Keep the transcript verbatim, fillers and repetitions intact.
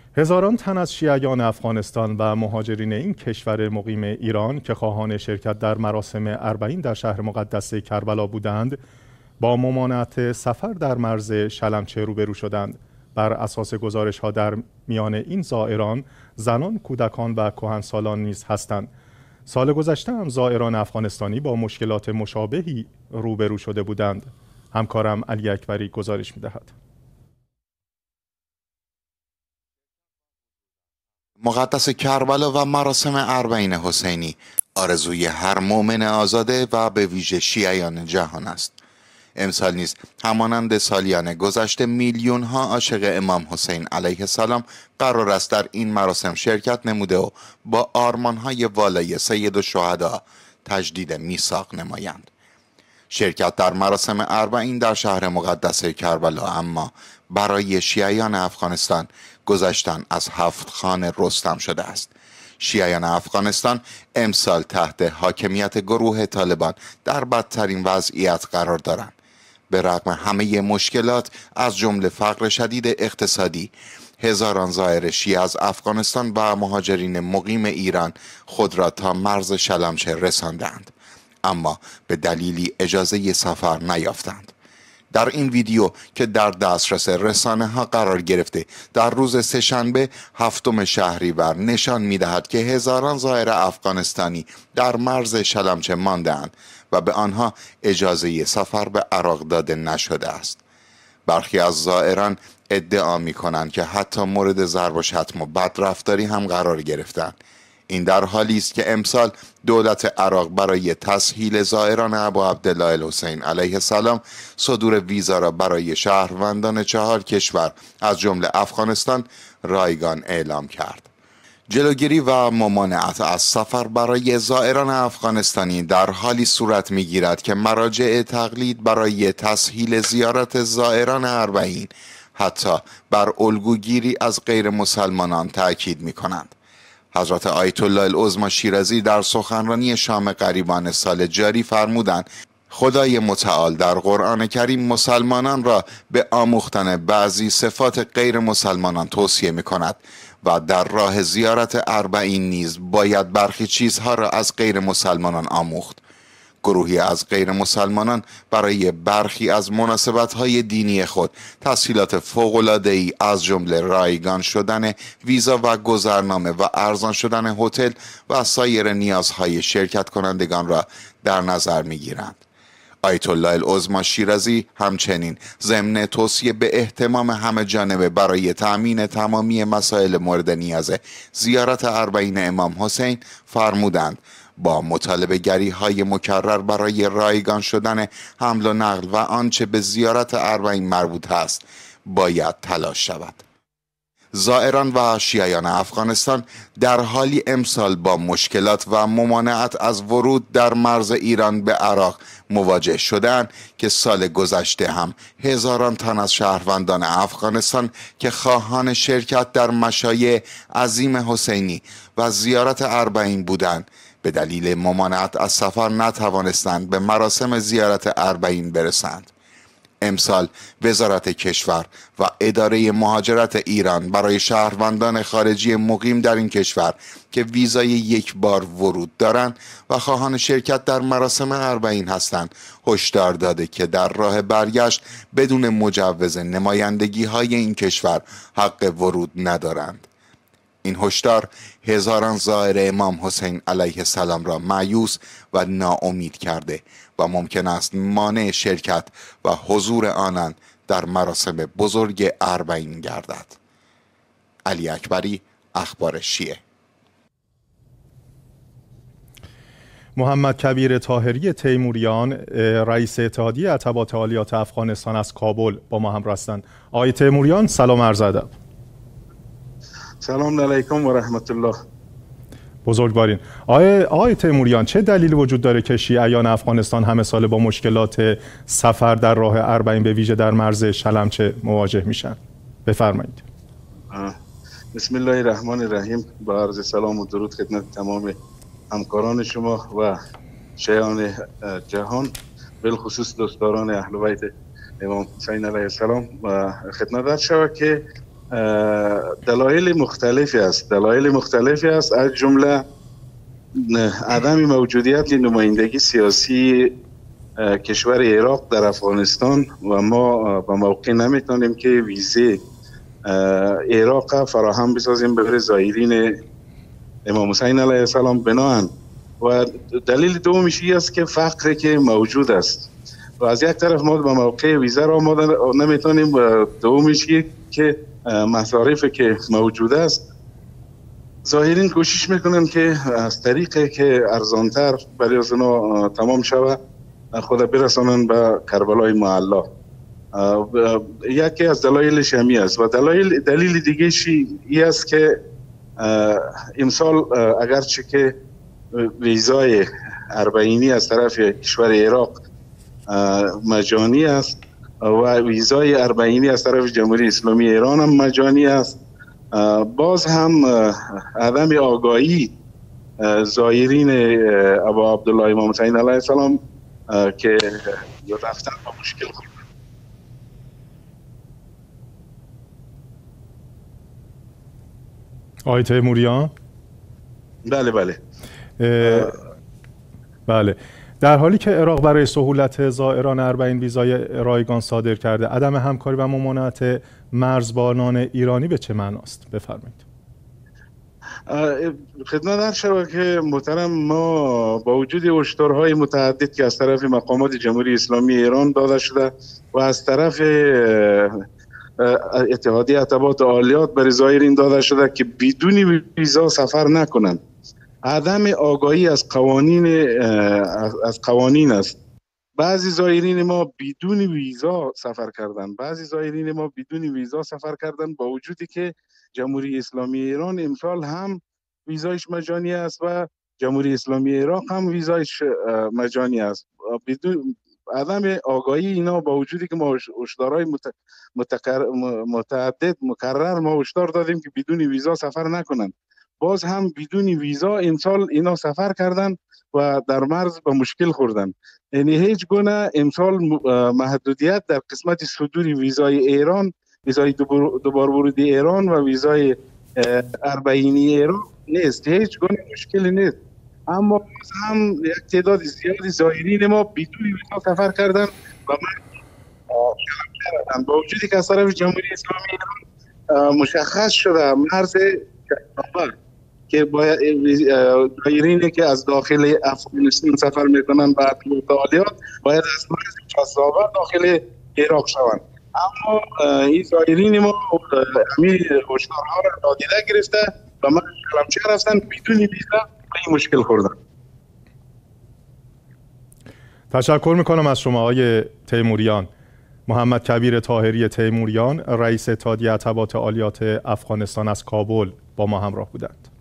هزاران تن از شیعیان افغانستان و مهاجرین این کشور مقیم ایران که خواهان شرکت در مراسم اربعین در شهر مقدس کربلا بودند، با ممانعت سفر در مرز شلمچه روبرو شدند. بر اساس گزارش‌ها در میان این زائران زنان، کودکان و کهنسالان نیز هستند. سال گذشته هم زائران افغانستانی با مشکلات مشابهی روبرو شده بودند. همکارم علی اکبری گزارش می‌دهد. مقدس کربلا و مراسم اربعین حسینی آرزوی هر مؤمن آزاده و به ویژه شیعیان جهان است. امسال نیز همانند سالیان گذشته میلیون ها عاشق امام حسین علیه السلام قرار است در این مراسم شرکت نموده و با آرمان های والای سید الشهدا تجدید میثاق نمایند. شرکت در مراسم اربعین در شهر مقدس کربلا اما برای شیعیان افغانستان گذشتن از هفت خان رستم شده است. شیعیان افغانستان امسال تحت حاکمیت گروه طالبان در بدترین وضعیت قرار دارند. به رغم همه مشکلات از جمله فقر شدید اقتصادی، هزاران زائر شیعه از افغانستان و مهاجرین مقیم ایران خود را تا مرز شلمچه رساندند، اما به دلیلی اجازه سفر نیافتند. در این ویدیو که در دسترس رسانه ها قرار گرفته در روز سه‌شنبه هفتم شهریور نشان می دهد که هزاران زائر افغانستانی در مرز شلمچه مانده‌اند و به آنها اجازه سفر به عراق داده نشده است. برخی از زائران ادعا می کنند که حتی مورد ضرب و شتم و بدرفتاری هم قرار گرفتند. این در حالی است که امسال دولت عراق برای تسهیل زائران ابا عبدالله الحسین علیه السلام صدور ویزا را برای شهروندان چهار کشور از جمله افغانستان رایگان اعلام کرد. جلوگیری و ممانعت از سفر برای زائران افغانستانی در حالی صورت می‌گیرد که مراجع تقلید برای تسهیل زیارت زائران اربعین حتی بر الگوگیری از غیر مسلمانان تأکید می‌کنند. حضرت آیت الله العظمی شیرازی در سخنرانی شام غریبان سال جاری فرمودند خدای متعال در قرآن کریم مسلمانان را به آموختن بعضی صفات غیر مسلمانان توصیه می کند و در راه زیارت اربعین نیز باید برخی چیزها را از غیر مسلمانان آموخت. گروهی از غیر مسلمانان برای برخی از مناسبت‌های دینی خود تسهیلات فوق‌العاده‌ای از جمله رایگان شدن ویزا و گذرنامه و ارزان شدن هتل و سایر نیازهای شرکت کنندگان را در نظر می‌گیرند. آیت الله العظمی شیرازی همچنین ضمن توصیه به اهتمام همه جانبه برای تأمین تمامی مسائل مورد نیاز زیارت اربعین امام حسین فرمودند با مطالبه گری های مکرر برای رایگان شدن حمل و نقل و آنچه به زیارت اربعین مربوط است باید تلاش شود. زائران و شیعیان افغانستان در حالی امسال با مشکلات و ممانعت از ورود در مرز ایران به عراق مواجه شدند که سال گذشته هم هزاران تن از شهروندان افغانستان که خواهان شرکت در مشایع عظیم حسینی و زیارت اربعین بودند به دلیل ممانعت از سفر نتوانستند به مراسم زیارت اربعین برسند. امسال وزارت کشور و اداره مهاجرت ایران برای شهروندان خارجی مقیم در این کشور که ویزای یک بار ورود دارند و خواهان شرکت در مراسم اربعین هستند هشدار داده که در راه برگشت بدون مجوز نمایندگی های این کشور حق ورود ندارند. این هشدار هزاران زائر امام حسین علیه السلام را مایوس و ناامید کرده و ممکن است مانع شرکت و حضور آنان در مراسم بزرگ اربعین گردد. علی اکبری، اخبار شیعه. محمد کبیر طاهری تیموریان، رئیس اتحادیه اتباط عالیات افغانستان از کابل با ما هم هستند. آقای تیموریان سلام عرض ادب. سلام علیکم و رحمت الله. بزرگوارین. آقای آقای تیموریان، چه دلیلی وجود داره که شیعیان افغانستان همه ساله با مشکلات سفر در راه اربعین به ویژه در مرز شلمچه مواجه میشن؟ بفرمایید. بسم الله الرحمن الرحیم. با عرض سلام و درود خدمت تمام همکاران شما و شیعیان جهان، بالخصوص دوستداران اهل بیت امام حسین علیه السلام. و خدمت شود که دلایل مختلفی است دلایل مختلفی است از جمله عدم موجودیت نمایندگی سیاسی کشور عراق در افغانستان و ما به موقع نمیتونیم که ویزه عراق فراهم بسازیم برای زائرین امام حسین علیه السلام بناهن. و دلیل دومش این است که فقری که موجود است و از یک طرف ما به موقع ویزه را ما نمیتونیم و دومش که مصارفی که موجود است زائرین کوشش میکنن که از طریقی که ارزانتر برای از اونا تمام شود خود برسانن به کربلای معلا. یکی از دلایلش همی است و دلایل دلیل دیگه شی ای است که امسال اگرچه که ویزای اربعینی از طرف کشور عراق مجانی است و ویزای اربعینی از طرف جمهوری اسلامی ایران هم مجانی است، باز هم عدم آگاهی زائرین ابا عبدالله امام حسین علیه السلام که رفتن با مشکل خورد. آقای تیموریان؟ بله بله بله. در حالی که عراق برای سهولت زائران اربعین ویزای رایگان صادر کرده، عدم همکاری و ممانعت مرزبانان ایرانی به چه معناست؟ بفرمایید. خدمت عرض شود که محترم، ما با وجود هشدارهای متعدد که از طرف مقامات جمهوری اسلامی ایران داده شده و از طرف اتحادیه اتباط عالیات برای زائرین داده شده که بدون ویزا سفر نکنند، عدم آگاهی از قوانین از قوانین است. بعضی زائرین ما بدون ویزا سفر کردند، بعضی زائرین ما بدون ویزا سفر کردند با وجودی که جمهوری اسلامی ایران امسال هم ویزایش مجانی است و جمهوری اسلامی عراق هم ویزایش مجانی است. بدون عدم آگاهی اینا با وجودی که ما هشدارهای متعدد مکرر ما هشدار دادیم که بدون ویزا سفر نکنند، باز هم بدون ویزا امسال اینا سفر کردند و در مرز به مشکل خوردند. یعنی هیچ گونه امسال محدودیت در قسمت صدور ویزای ایران، ویزای دوبار ورودی ایران و ویزای اربعینی ایران نیست، هیچ گونه مشکلی نیست. اما باز هم یک تعداد زیادی زائرین ما بدون ویزا سفر کردند و من کردند با وجودی که از طرف جمهوری اسلامی ایران مشخص شده مرز که باید زائرینی که از داخل افغانستان سفر میکنن به عالیات باید از مرز جذابه داخل عراق شوند. اما این زائرین ما همین هشدارها را نادیده گرفته و من کلمچه رفتن بدون ویزا به این مشکل خوردن. تشکر میکنم از شما آقای تیموریان. محمد کبیر طاهری تیموریان، رئیس اتحادیه اتباط عالیات افغانستان از کابل با ما همراه بودند.